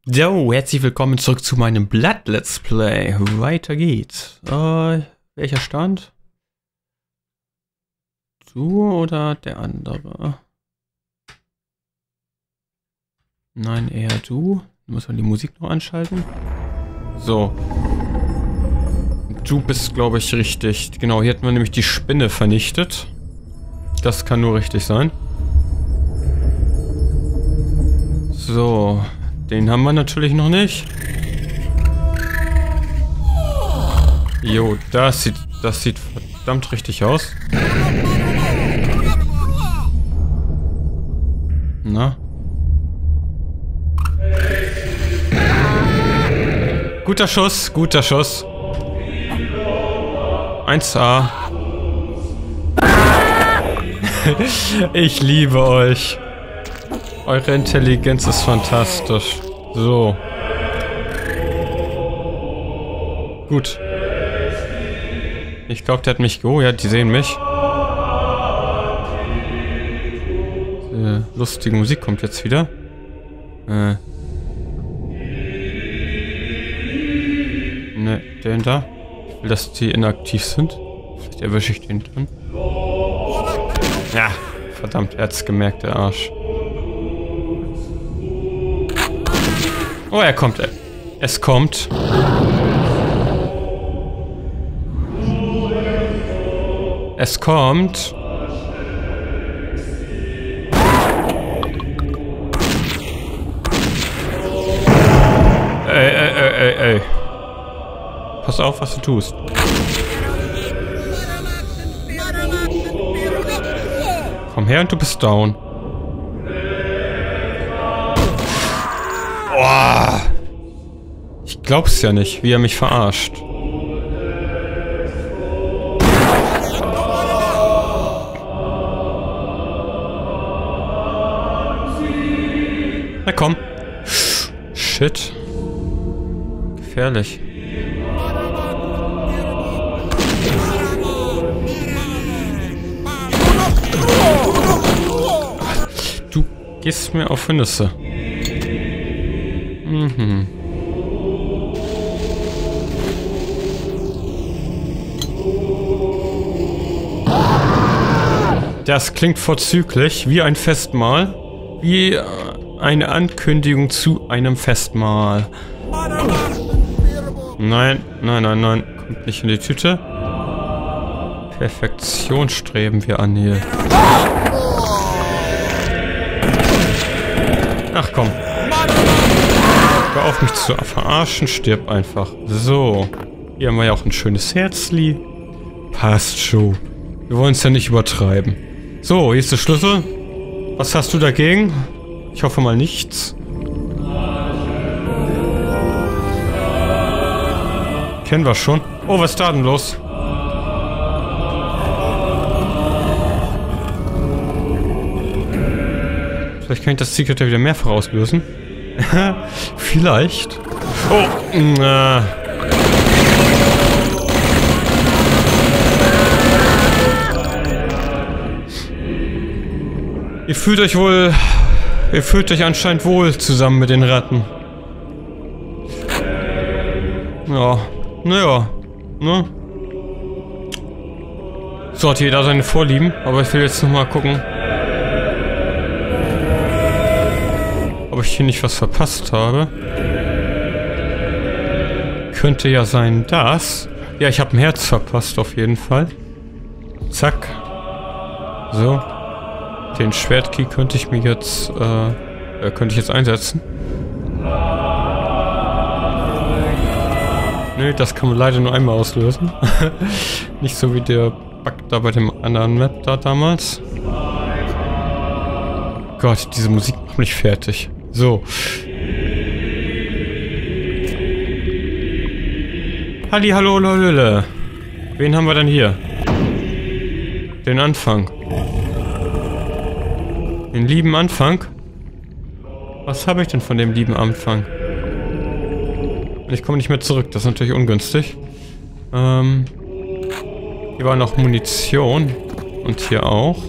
So, herzlich willkommen zurück zu meinem Blood Let's Play. Weiter geht's. Welcher Stand? Du oder der andere? Nein, eher du. Muss man die Musik noch anschalten? So. Du bist, glaube ich, richtig. Genau, hier hätten wir nämlich die Spinne vernichtet. Das kann nur richtig sein. So. Den haben wir natürlich noch nicht. Jo, das sieht verdammt richtig aus. Na? Guter Schuss, guter Schuss. 1A. Ich liebe euch. Eure Intelligenz ist fantastisch. So. Gut. Ich glaube, der hat mich... Oh ja, die sehen mich. Lustige Musik kommt jetzt wieder. Ne, den da. Ich will, dass die inaktiv sind. Vielleicht erwische ich den dann. Ja, verdammt, er hat's gemerkt, der Arsch. Oh, er kommt. Es kommt. Es kommt. Ey. Pass auf, was du tust. Komm her und du bist down. Boah. Ich glaub's ja nicht, wie er mich verarscht. Na komm. Shit. Gefährlich. Du gehst mir auf Nüsse. Mhm. Das klingt vorzüglich, wie ein Festmahl. Wie eine Ankündigung zu einem Festmahl. Nein. Kommt nicht in die Tüte. Perfektion streben wir an hier. Ach komm. Hör auf mich zu verarschen, stirb einfach. So. Hier haben wir ja auch ein schönes Herzli. Passt schon. Wir wollen es ja nicht übertreiben. So, hier ist der Schlüssel. Was hast du dagegen? Ich hoffe mal nichts. Kennen wir schon. Oh, was ist da denn los? Vielleicht kann ich das Secret ja wieder mehrfach auslösen. Vielleicht. Oh, Ihr fühlt euch anscheinend wohl zusammen mit den Ratten. Ja, naja, ne? So hat jeder seine Vorlieben, aber ich will jetzt nochmal gucken, ob ich hier nicht was verpasst habe. Könnte ja sein, dass... Ja, ich habe ein Herz verpasst auf jeden Fall. Zack. So. Den Schwertkey könnte ich mir jetzt, einsetzen. Nö, das kann man leider nur einmal auslösen. Nicht so wie der Bug da bei dem anderen Map da damals. Gott, diese Musik macht mich fertig. So. Hallihallo, lolöle. Wen haben wir denn hier? Den Anfang. Den lieben Anfang? Was habe ich denn von dem lieben Anfang? Ich komme nicht mehr zurück, das ist natürlich ungünstig. Hier war noch Munition. Und hier auch.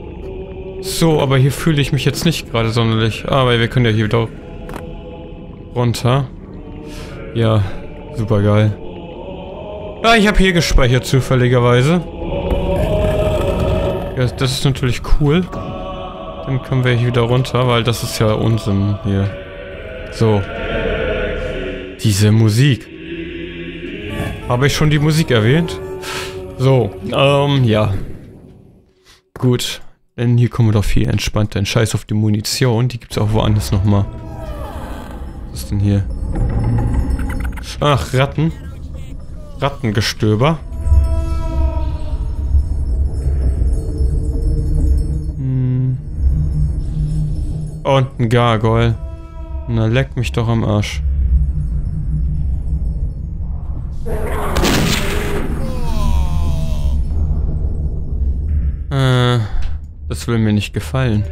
So, aber hier fühle ich mich jetzt nicht gerade sonderlich. Aber wir können ja hier wieder runter. Ja, super geil. Ja, ich habe hier gespeichert zufälligerweise. Ja, das ist natürlich cool. Dann können wir hier wieder runter, weil das ist ja Unsinn hier. So. Diese Musik. Habe ich schon die Musik erwähnt? So, ja. Gut. Denn hier kommen wir doch viel entspannter. Ein Scheiß auf die Munition. Die gibt's auch woanders nochmal. Was ist denn hier? Ach, Ratten. Rattengestöber. Und ein Gargoyle. Na, leck mich doch am Arsch. Das will mir nicht gefallen.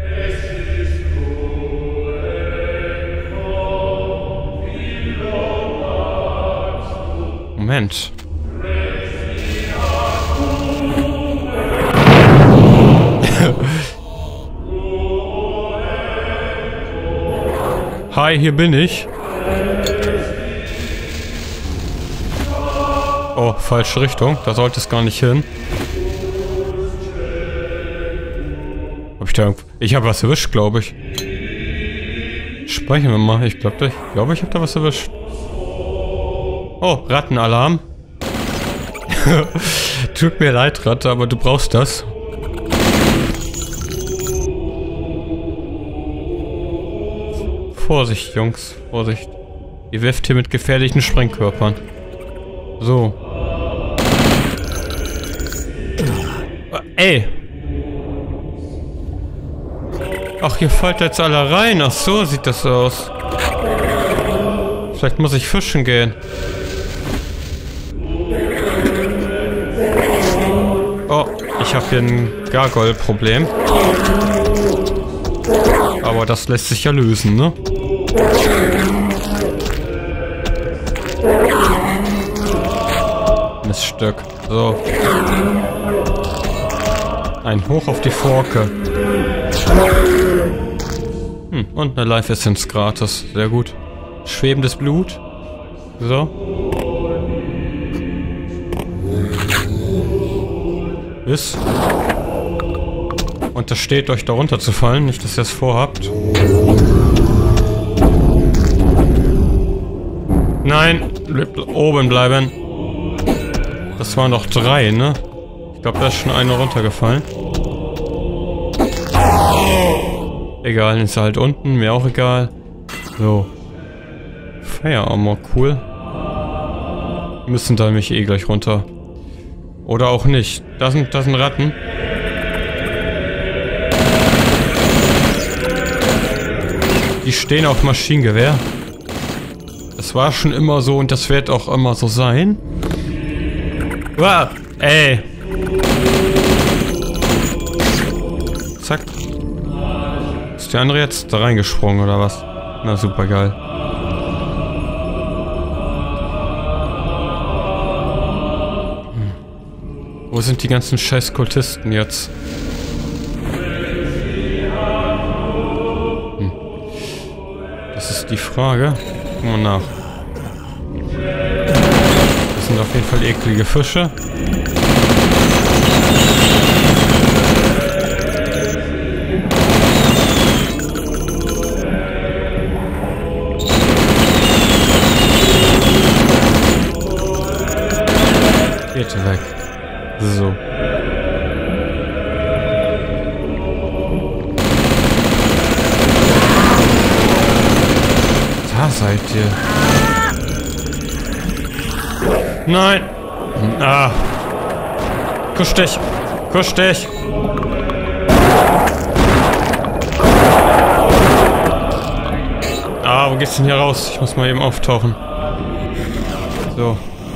Moment. Hi, hier bin ich. Oh, falsche Richtung. Da sollte es gar nicht hin. Ich habe was erwischt, glaube ich. Speichern wir mal. Ich glaube, ich habe da was erwischt. Oh, Rattenalarm. Tut mir leid, Ratte, aber du brauchst das. Vorsicht, Jungs. Vorsicht. Ihr wirft hier mit gefährlichen Sprengkörpern. So. Ey. Ach, ihr fallt jetzt alle rein. Ach so sieht das aus. Vielleicht muss ich fischen gehen. Oh, ich habe hier ein Gargoyle-Problem. Aber das lässt sich ja lösen, ne? Miststück. So. Ein Hoch auf die Forke. Und eine Life Essence gratis. Sehr gut. Schwebendes Blut. So. Ist. Untersteht euch da runterzufallen, nicht dass ihr es vorhabt. Nein, oben bleiben. Das waren doch 3, ne? Ich glaube, da ist schon eine runtergefallen. Egal, ist halt unten, mir auch egal. So. Fire Armor, cool. Müssen da nämlich eh gleich runter. Oder auch nicht. Das sind Ratten. Die stehen auf Maschinengewehr. Das war schon immer so und das wird auch immer so sein. Uah, ey. Zack. Ist der andere jetzt da reingesprungen oder was? Na super geil. Wo sind die ganzen scheiß Kultisten jetzt? Das ist die Frage. Gucken wir nach. Das sind auf jeden Fall eklige Fische. Geht weg. So. Da seid ihr. Nein. Ah. Kusch dich. Kusch dich. Ah, wo geht's denn hier raus? Ich muss mal eben auftauchen. So.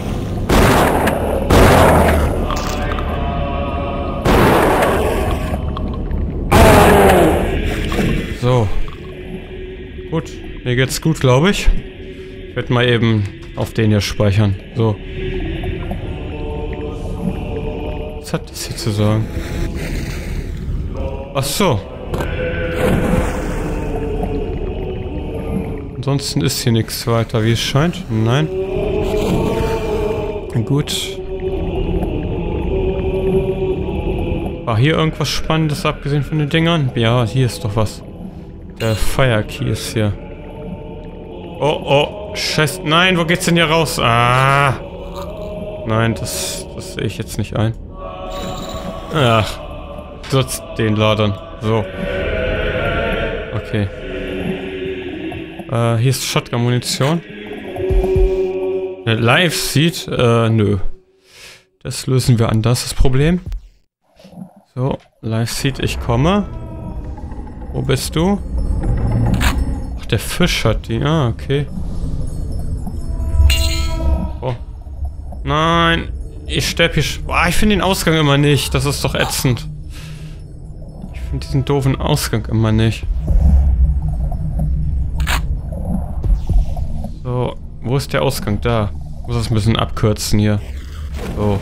So. Gut. Mir geht's gut, glaube ich. Ich werde mal eben auf den hier speichern. So. Was hat das hier zu sagen? Ach so. Ansonsten ist hier nichts weiter, wie es scheint. Nein. Gut. War hier irgendwas Spannendes, abgesehen von den Dingern? Ja, hier ist doch was. Der Fire Key ist hier. Oh, oh, scheiße. Nein, wo geht's denn hier raus? Ah. Nein, das sehe ich jetzt nicht ein. Ach. Sonst den Ladern. So. Okay. Hier ist Shotgun-Munition. Eine Live-Seed? Nö. Das lösen wir anders, das Problem. So, Live-Seed, ich komme. Wo bist du? Ach, der Fisch hat die. Ah, okay. Oh. Nein. Ich sterbe hier. Boah, ich finde den Ausgang immer nicht. Das ist doch ätzend. Ich finde diesen doofen Ausgang immer nicht. So, wo ist der Ausgang? Da. Ich muss das ein bisschen abkürzen hier. So.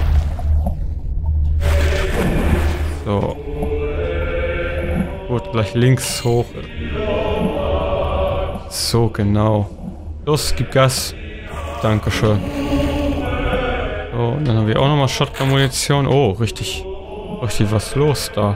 So. Gut, gleich links hoch. So, genau. Los, gib Gas. Dankeschön. So, und dann haben wir auch nochmal Shotgun-Munition. Oh, richtig was los da.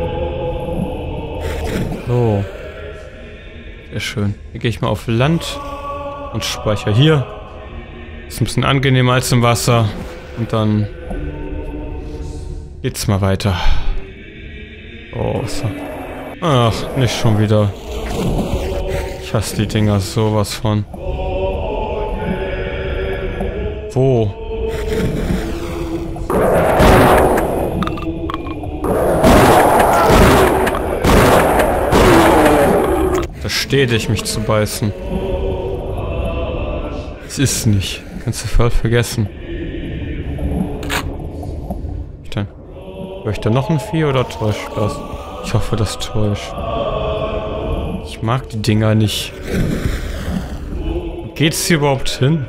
So. Sehr schön. Hier gehe ich mal auf Land. Und speichere hier. Ist ein bisschen angenehmer als im Wasser. Und dann geht's mal weiter. Oh, so. Ach, nicht schon wieder. Ich hasse die Dinger sowas von. Wo? Da steht ich mich zu beißen. Es ist nicht. Kannst du voll vergessen. Höre ich da noch ein Vieh oder täuscht das? Ich hoffe, das täuscht. Ich mag die Dinger nicht. Geht's hier überhaupt hin?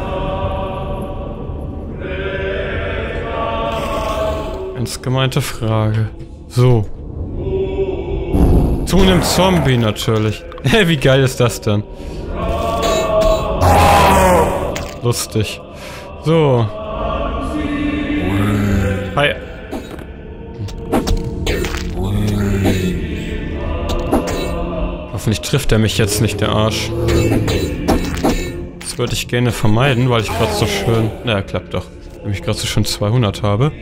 Ganz gemeinte Frage. So. Zu einem Zombie natürlich. Wie geil ist das denn? Lustig. So. Hi. Hoffentlich trifft er mich jetzt nicht, der Arsch. Das würde ich gerne vermeiden, weil ich gerade so schön... Naja, klappt doch. Weil ich gerade so schön 200 habe.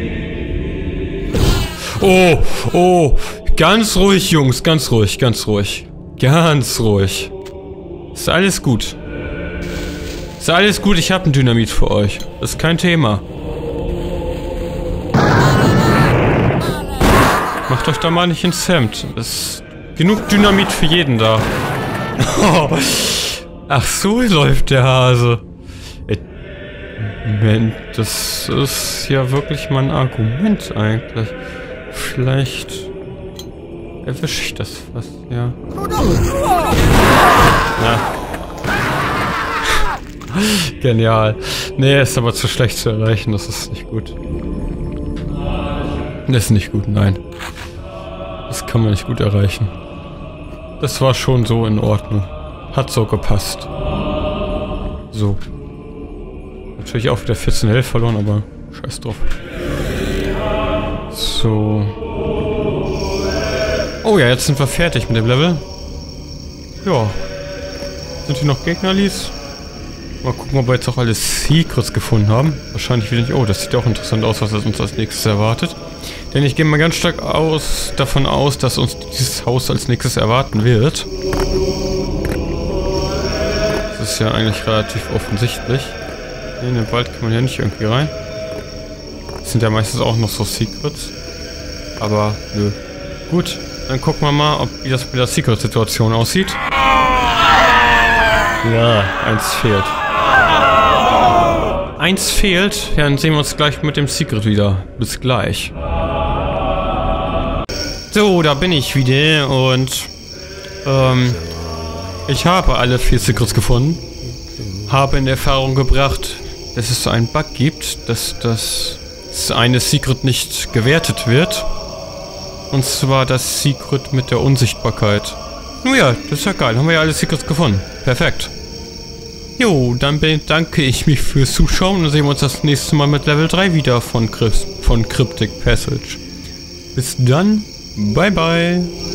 Oh, oh. Ganz ruhig, Jungs. Ganz ruhig, ganz ruhig. Ganz ruhig. Ist alles gut. Ist alles gut, ich habe ein Dynamit für euch. Das ist kein Thema. Macht euch da mal nicht ins Hemd. Es ist genug Dynamit für jeden da. Ach, so läuft der Hase. Moment, das ist ja wirklich mal ein Argument eigentlich. Vielleicht erwische ich das fast, ja. Ja. Genial. Nee, ist aber zu schlecht zu erreichen, das ist nicht gut. Das ist nicht gut, nein. Das kann man nicht gut erreichen. Das war schon so in Ordnung. Hat so gepasst. So. Natürlich auch wieder 14 Health verloren, aber scheiß drauf. So. Oh ja, jetzt sind wir fertig mit dem Level. Ja. Sind hier noch Gegner, Lies? Mal gucken, ob wir jetzt auch alle Secrets gefunden haben. Wahrscheinlich wieder nicht. Oh, das sieht auch interessant aus, was uns als nächstes erwartet. Denn ich gehe mal ganz stark davon aus, dass uns dieses Haus als nächstes erwarten wird. Das ist ja eigentlich relativ offensichtlich. In den Wald kann man ja nicht irgendwie rein. Das sind ja meistens auch noch so Secrets. Aber nö. Gut, dann gucken wir mal, wie das mit der Secret-Situation aussieht. Ja, eins fehlt. Eins fehlt, ja, dann sehen wir uns gleich mit dem Secret wieder. Bis gleich. So, da bin ich wieder und ich habe alle 4 Secrets gefunden. Habe in Erfahrung gebracht, dass es so einen Bug gibt, dass das eine Secret nicht gewertet wird. Und zwar das Secret mit der Unsichtbarkeit. Nun ja, das ist ja geil. Haben wir ja alle Secrets gefunden. Perfekt. Jo, dann bedanke ich mich fürs Zuschauen und sehen wir uns das nächste Mal mit Level 3 wieder von Cryptic Passage. Bis dann. Bye bye.